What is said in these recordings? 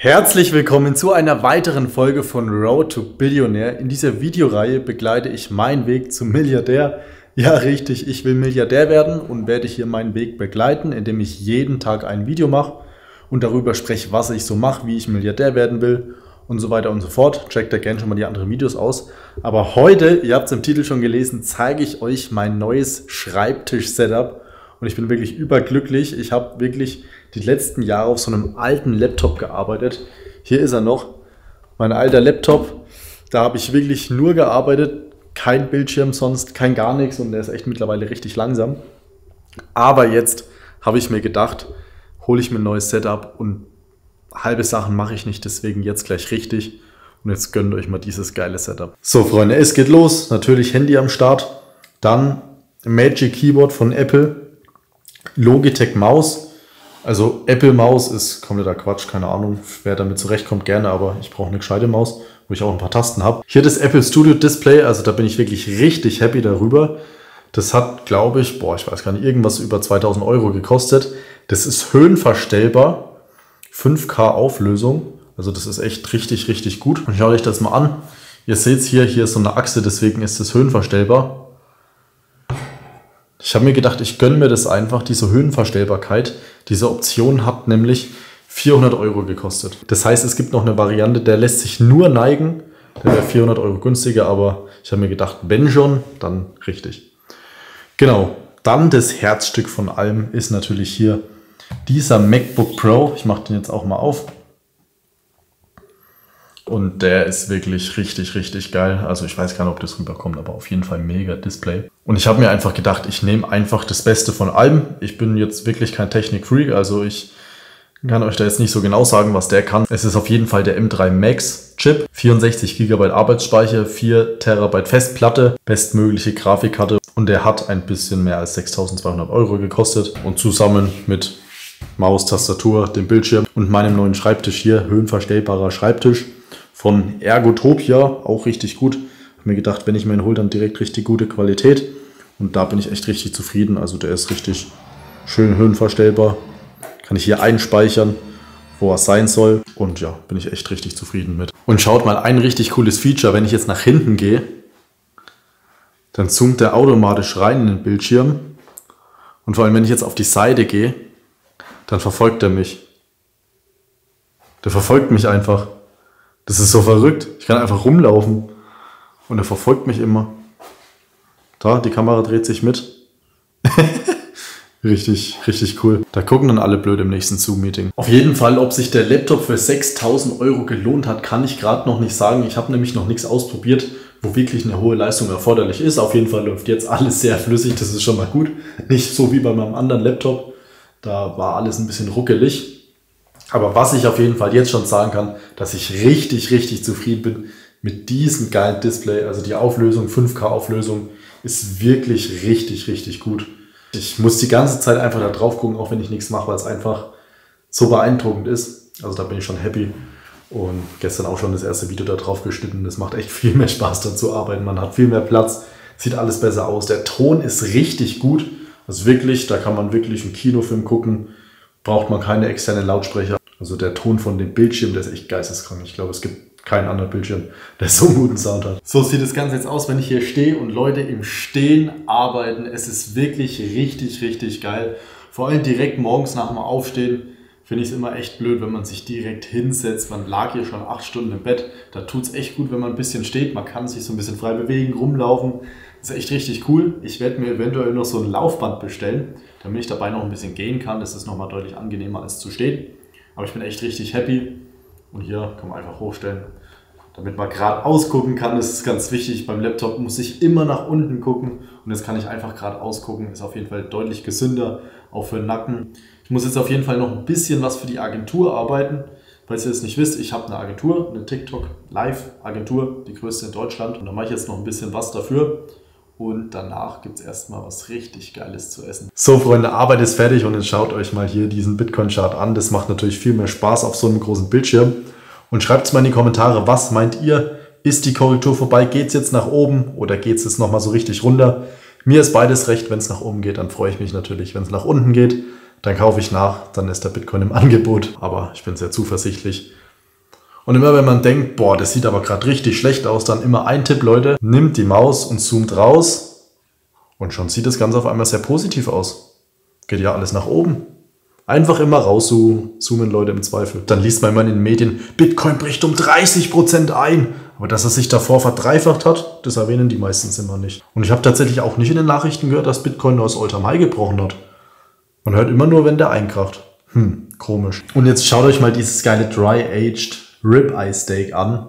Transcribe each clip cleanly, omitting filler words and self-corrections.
Herzlich willkommen zu einer weiteren Folge von Road to Billionaire. In dieser Videoreihe begleite ich meinen Weg zum Milliardär. Ja, richtig, ich will Milliardär werden und werde hier meinen Weg begleiten, indem ich jeden Tag ein Video mache und darüber spreche, was ich so mache, wie ich Milliardär werden will und so weiter und so fort. Checkt da gerne schon mal die anderen Videos aus. Aber heute, ihr habt es im Titel schon gelesen, zeige ich euch mein neues Schreibtisch-Setup. Und ich bin wirklich überglücklich. Ich habe wirklich die letzten Jahre auf so einem alten Laptop gearbeitet. Hier ist er noch, mein alter Laptop. Da habe ich wirklich nur gearbeitet. Kein Bildschirm sonst, kein gar nichts. Und der ist echt mittlerweile richtig langsam. Aber jetzt habe ich mir gedacht, hole ich mir ein neues Setup. Und halbe Sachen mache ich nicht, deswegen jetzt gleich richtig. Und jetzt gönnt euch mal dieses geile Setup. So Freunde, es geht los. Natürlich Handy am Start. Dann Magic Keyboard von Apple. Logitech Maus, also Apple Maus ist kompletter Quatsch, keine Ahnung, wer damit zurechtkommt, gerne, aber ich brauche eine gescheite Maus, wo ich auch ein paar Tasten habe. Hier das Apple Studio Display, also da bin ich wirklich richtig happy darüber. Das hat, glaube ich, ich weiß gar nicht, irgendwas über 2000 Euro gekostet. Das ist höhenverstellbar, 5K Auflösung, also das ist echt richtig, richtig gut. Und schaut euch das mal an, ihr seht es hier ist so eine Achse, deswegen ist es höhenverstellbar. Ich habe mir gedacht, ich gönne mir das einfach, diese Höhenverstellbarkeit. Diese Option hat nämlich 400 Euro gekostet. Das heißt, es gibt noch eine Variante, der lässt sich nur neigen. Der wäre 400 Euro günstiger, aber ich habe mir gedacht, wenn schon, dann richtig. Genau, dann das Herzstück von allem ist natürlich hier dieser MacBook Pro. Ich mache den jetzt auch mal auf. Und der ist wirklich richtig, richtig geil. Also ich weiß gar nicht, ob das rüberkommt, aber auf jeden Fall mega Display. Und ich habe mir einfach gedacht, ich nehme einfach das Beste von allem. Ich bin jetzt wirklich kein Technik-Freak, also ich kann euch da jetzt nicht so genau sagen, was der kann. Es ist auf jeden Fall der M3 Max Chip, 64 GB Arbeitsspeicher, 4 TB Festplatte, bestmögliche Grafikkarte. Und der hat ein bisschen mehr als 6.200 Euro gekostet. Und zusammen mit Maus, Tastatur, dem Bildschirm und meinem neuen Schreibtisch hier, höhenverstellbarer Schreibtisch von Ergotopia, auch richtig gut. Ich habe mir gedacht, wenn ich mir ihn hole, dann direkt richtig gute Qualität. Und da bin ich echt richtig zufrieden. Also der ist richtig schön höhenverstellbar. Kann ich hier einspeichern, wo er sein soll. Und ja, bin ich echt richtig zufrieden mit. Und schaut mal, ein richtig cooles Feature, wenn ich jetzt nach hinten gehe, dann zoomt der automatisch rein in den Bildschirm. Und vor allem, wenn ich jetzt auf die Seite gehe, dann verfolgt er mich. Der verfolgt mich einfach. Das ist so verrückt. Ich kann einfach rumlaufen und er verfolgt mich immer. Da, die Kamera dreht sich mit. Richtig, richtig cool. Da gucken dann alle blöd im nächsten Zoom-Meeting. Auf jeden Fall, ob sich der Laptop für 6.000 Euro gelohnt hat, kann ich gerade noch nicht sagen. Ich habe nämlich noch nichts ausprobiert, wo wirklich eine hohe Leistung erforderlich ist. Auf jeden Fall läuft jetzt alles sehr flüssig, das ist schon mal gut. Nicht so wie bei meinem anderen Laptop. Da war alles ein bisschen ruckelig. Aber was ich auf jeden Fall jetzt schon sagen kann, dass ich richtig, richtig zufrieden bin mit diesem geilen Display. Also die Auflösung, 5K Auflösung, ist wirklich richtig, richtig gut. Ich muss die ganze Zeit einfach da drauf gucken, auch wenn ich nichts mache, weil es einfach so beeindruckend ist. Also da bin ich schon happy. Und gestern auch schon das erste Video da drauf geschnitten. Das macht echt viel mehr Spaß, da zu arbeiten. Man hat viel mehr Platz, sieht alles besser aus. Der Ton ist richtig gut. Also wirklich, da kann man wirklich einen Kinofilm gucken. Braucht man keine externen Lautsprecher. Also der Ton von dem Bildschirm, der ist echt geisteskrank. Ich glaube, es gibt keinen anderen Bildschirm, der so einen guten Sound hat. So sieht das Ganze jetzt aus, wenn ich hier stehe und Leute im Stehen arbeiten. Es ist wirklich richtig, richtig geil. Vor allem direkt morgens nach dem Aufstehen finde ich es immer echt blöd, wenn man sich direkt hinsetzt. Man lag hier schon 8 Stunden im Bett. Da tut es echt gut, wenn man ein bisschen steht. Man kann sich so ein bisschen frei bewegen, rumlaufen. Das ist echt richtig cool. Ich werde mir eventuell noch so ein Laufband bestellen, damit ich dabei noch ein bisschen gehen kann. Das ist nochmal deutlich angenehmer als zu stehen. Aber ich bin echt richtig happy. Und hier kann man einfach hochstellen, damit man geradeaus gucken kann. Das ist ganz wichtig. Beim Laptop muss ich immer nach unten gucken. Und jetzt kann ich einfach geradeaus gucken. Ist auf jeden Fall deutlich gesünder, auch für den Nacken. Ich muss jetzt auf jeden Fall noch ein bisschen was für die Agentur arbeiten. Falls ihr es nicht wisst, ich habe eine Agentur, eine TikTok Live Agentur, die größte in Deutschland. Und da mache ich jetzt noch ein bisschen was dafür. Und danach gibt es erstmal was richtig Geiles zu essen. So Freunde, Arbeit ist fertig und jetzt schaut euch mal hier diesen Bitcoin-Chart an. Das macht natürlich viel mehr Spaß auf so einem großen Bildschirm. Und schreibt es mal in die Kommentare, was meint ihr? Ist die Korrektur vorbei? Geht es jetzt nach oben oder geht es jetzt nochmal so richtig runter? Mir ist beides recht. Wenn es nach oben geht, dann freue ich mich natürlich. Wenn es nach unten geht, dann kaufe ich nach. Dann ist der Bitcoin im Angebot. Aber ich bin sehr zuversichtlich, Und immer wenn man denkt, boah, das sieht aber gerade richtig schlecht aus, dann immer ein Tipp, Leute, nimmt die Maus und zoomt raus und schon sieht das Ganze auf einmal sehr positiv aus. Geht ja alles nach oben. Einfach immer rauszoomen, Leute, im Zweifel. Dann liest man immer in den Medien, Bitcoin bricht um 30% ein. Aber dass er sich davor verdreifacht hat, das erwähnen die meistens immer nicht. Und ich habe tatsächlich auch nicht in den Nachrichten gehört, dass Bitcoin nur aus All-Time High gebrochen hat. Man hört immer nur, wenn der einkracht. Komisch. Und jetzt schaut euch mal dieses geile Dry-Aged Ribeye Steak an.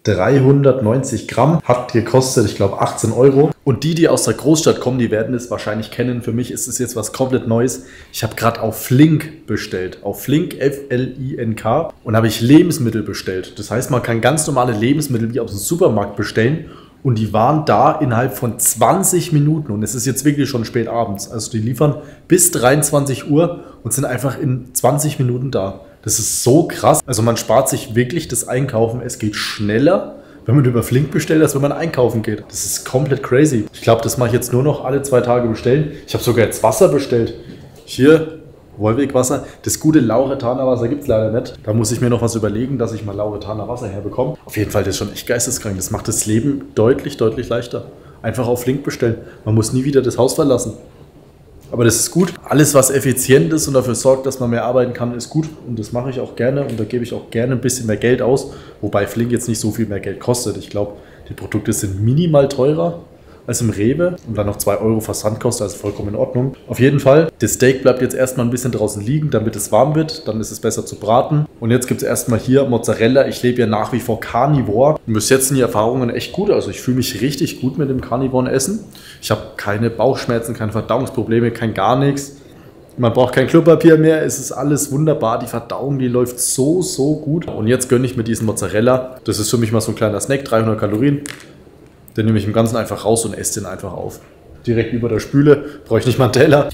390 Gramm, hat gekostet, ich glaube, 18 Euro. Und die aus der Großstadt kommen, die werden es wahrscheinlich kennen. Für mich ist es jetzt was komplett Neues. Ich habe gerade auf Flink bestellt. Auf Flink, F-L-I-N-K. Und habe ich Lebensmittel bestellt. Das heißt, man kann ganz normale Lebensmittel wie aus dem Supermarkt bestellen. Und die waren da innerhalb von 20 Minuten. Und es ist jetzt wirklich schon spät abends. Also die liefern bis 23 Uhr und sind einfach in 20 Minuten da. Das ist so krass. Also man spart sich wirklich das Einkaufen. Es geht schneller, wenn man über Flink bestellt, als wenn man einkaufen geht. Das ist komplett crazy. Ich glaube, das mache ich jetzt nur noch alle 2 Tage bestellen. Ich habe sogar jetzt Wasser bestellt. Hier, Wolwig-Wasser. Das gute Lauretaner Wasser gibt es leider nicht. Da muss ich mir noch was überlegen, dass ich mal Lauretaner Wasser herbekomme. Auf jeden Fall, das ist schon echt geisteskrank. Das macht das Leben deutlich, deutlich leichter. Einfach auf Flink bestellen. Man muss nie wieder das Haus verlassen. Aber das ist gut. Alles, was effizient ist und dafür sorgt, dass man mehr arbeiten kann, ist gut. Und das mache ich auch gerne. Und da gebe ich auch gerne ein bisschen mehr Geld aus. Wobei Flink jetzt nicht so viel mehr Geld kostet. Ich glaube, die Produkte sind minimal teurer als im Rewe und dann noch 2 Euro Versand kostet, also vollkommen in Ordnung. Auf jeden Fall, das Steak bleibt jetzt erstmal ein bisschen draußen liegen, damit es warm wird. Dann ist es besser zu braten. Und jetzt gibt es erstmal hier Mozzarella. Ich lebe ja nach wie vor Carnivore. Und bis jetzt sind die Erfahrungen echt gut. Also ich fühle mich richtig gut mit dem Carnivoren Essen. Ich habe keine Bauchschmerzen, keine Verdauungsprobleme, kein gar nichts. Man braucht kein Klopapier mehr. Es ist alles wunderbar. Die Verdauung, die läuft so, so gut. Und jetzt gönne ich mir diesen Mozzarella. Das ist für mich mal so ein kleiner Snack, 300 Kalorien. Den nehme ich im Ganzen einfach raus und esse den einfach auf. Direkt über der Spüle, brauche ich nicht mal einen Teller.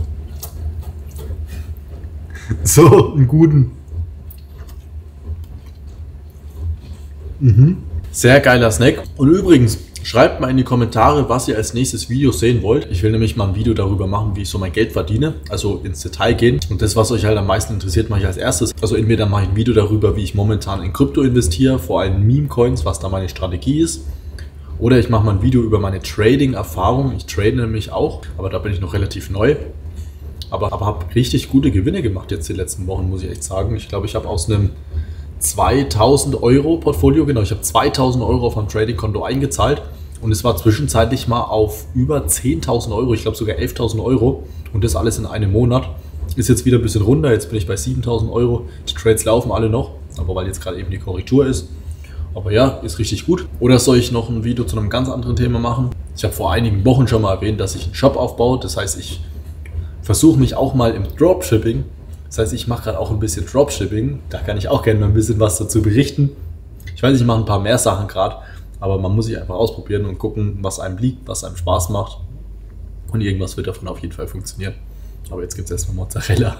So, einen guten. Sehr geiler Snack. Und übrigens, schreibt mal in die Kommentare, was ihr als nächstes Video sehen wollt. Ich will nämlich mal ein Video darüber machen, wie ich so mein Geld verdiene. Also ins Detail gehen. Und das, was euch halt am meisten interessiert, mache ich als erstes. Also entweder mache ich ein Video darüber, wie ich momentan in Krypto investiere, vor allem Meme-Coins, was da meine Strategie ist. Oder ich mache mal ein Video über meine Trading-Erfahrung. Ich trade nämlich auch, aber da bin ich noch relativ neu. Aber habe richtig gute Gewinne gemacht jetzt die letzten Wochen, muss ich echt sagen. Ich glaube, ich habe aus einem 2000 Euro Portfolio, genau, ich habe 2000 Euro auf meinem Trading-Konto eingezahlt. Und es war zwischenzeitlich mal auf über 10.000 Euro, ich glaube sogar 11.000 Euro. Und das alles in einem Monat. Ist jetzt wieder ein bisschen runter, jetzt bin ich bei 7.000 Euro. Die Trades laufen alle noch, aber weil jetzt gerade eben die Korrektur ist. Aber ja, ist richtig gut. Oder soll ich noch ein Video zu einem ganz anderen Thema machen? Ich habe vor einigen Wochen schon mal erwähnt, dass ich einen Shop aufbaue. Das heißt, ich versuche mich auch mal im Dropshipping. Das heißt, ich mache gerade auch ein bisschen Dropshipping. Da kann ich auch gerne mal ein bisschen was dazu berichten. Ich weiß, ich mache ein paar mehr Sachen gerade, aber man muss sich einfach ausprobieren und gucken, was einem liegt, was einem Spaß macht. Und irgendwas wird davon auf jeden Fall funktionieren. Aber jetzt gibt es erstmal Mozzarella.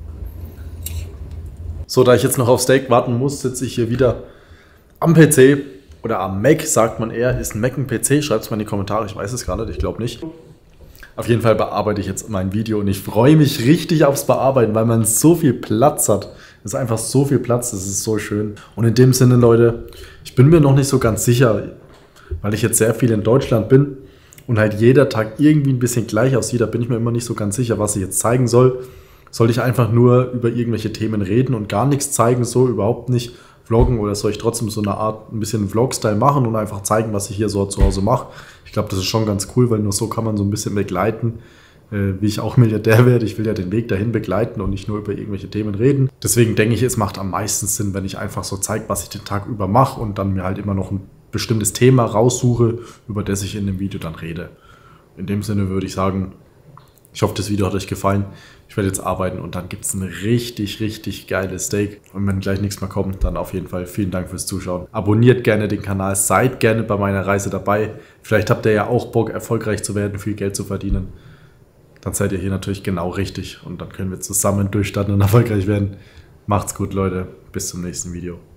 So, da ich jetzt noch auf Steak warten muss, sitze ich hier wieder am PC oder am Mac, sagt man eher. Ist ein Mac ein PC? Schreibt es mal in die Kommentare, ich weiß es gar nicht, ich glaube nicht. Auf jeden Fall bearbeite ich jetzt mein Video und ich freue mich richtig aufs Bearbeiten, weil man so viel Platz hat. Es ist einfach so viel Platz, das ist so schön. Und in dem Sinne, Leute, ich bin mir noch nicht so ganz sicher, weil ich jetzt sehr viel in Deutschland bin und halt jeder Tag irgendwie ein bisschen gleich aussieht, da bin ich mir immer nicht so ganz sicher, was ich jetzt zeigen soll. Soll ich einfach nur über irgendwelche Themen reden und gar nichts zeigen, so überhaupt nicht vloggen, oder soll ich trotzdem so eine Art, ein bisschen Vlog-Style machen und einfach zeigen, was ich hier so zu Hause mache? Ich glaube, das ist schon ganz cool, weil nur so kann man so ein bisschen begleiten, wie ich auch Milliardär werde. Ich will ja den Weg dahin begleiten und nicht nur über irgendwelche Themen reden. Deswegen denke ich, es macht am meisten Sinn, wenn ich einfach so zeige, was ich den Tag über mache und dann mir halt immer noch ein bestimmtes Thema raussuche, über das ich in dem Video dann rede. In dem Sinne würde ich sagen, ich hoffe, das Video hat euch gefallen. Ich werde jetzt arbeiten und dann gibt es ein richtig, richtig geiles Steak. Und wenn gleich nichts mehr kommt, dann auf jeden Fall vielen Dank fürs Zuschauen. Abonniert gerne den Kanal, seid gerne bei meiner Reise dabei. Vielleicht habt ihr ja auch Bock, erfolgreich zu werden, viel Geld zu verdienen. Dann seid ihr hier natürlich genau richtig und dann können wir zusammen durchstarten und erfolgreich werden. Macht's gut, Leute. Bis zum nächsten Video.